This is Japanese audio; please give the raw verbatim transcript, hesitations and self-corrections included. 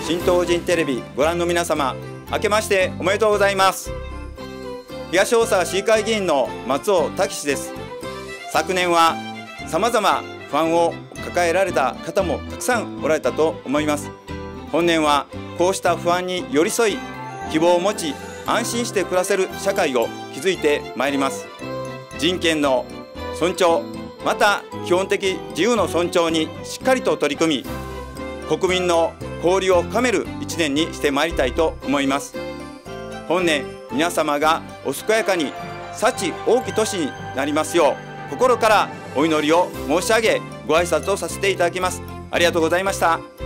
新東人テレビご覧の皆様、明けましておめでとうございます。東大阪市議会議員の松尾武史です。昨年はさまざま不安を抱えられた方もたくさんおられたと思います。本年はこうした不安に寄り添い、希望を持ち安心して暮らせる社会を築いてまいります。人権の尊重、また基本的自由の尊重にしっかりと取り組み、国民の交流を深める一年にしてまいりたいと思います。本年皆様がお健やかに幸多き年になりますよう、心からお祈りを申し上げ、ご挨拶をさせていただきます。ありがとうございました。